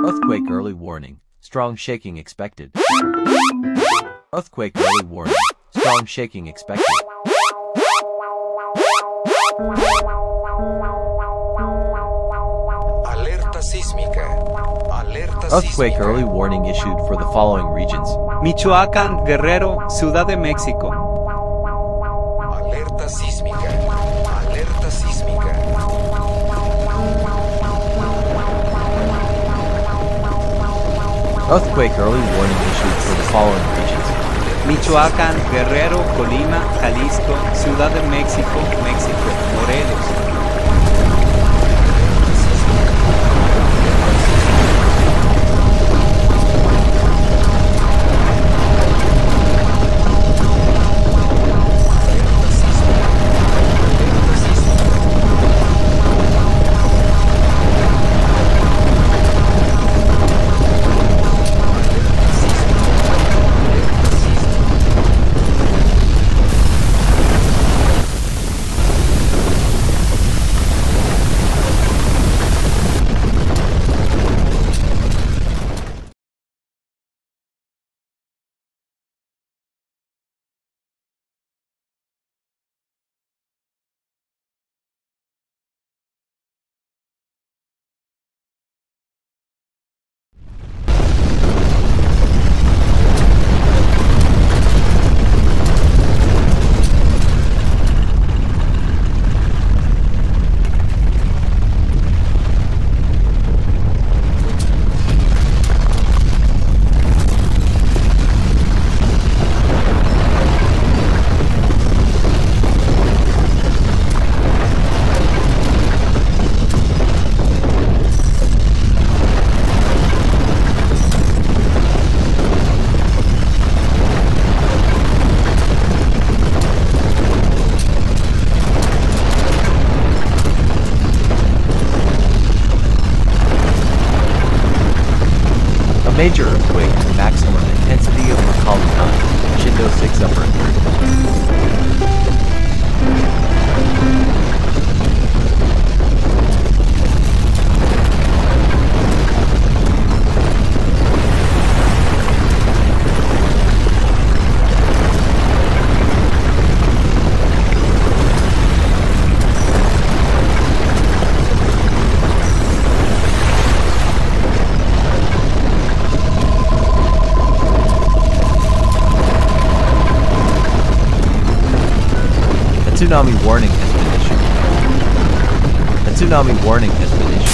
Earthquake early warning. Strong shaking expected. Earthquake early warning. Strong shaking expected. Alerta sísmica. Alerta Earthquake sísmica. early warning issued for the following regions: Michoacán, Guerrero, Ciudad de México. Alerta sísmica. Alerta sísmica. Earthquake early warning issued for the following regions: Michoacán, Guerrero, Colima, Jalisco, Ciudad de México, México, Morelos. major earthquake with maximum intensity of Macaulay 9, Shindo 6 upper and 3. A tsunami warning has been issued. A tsunami warning has been issued.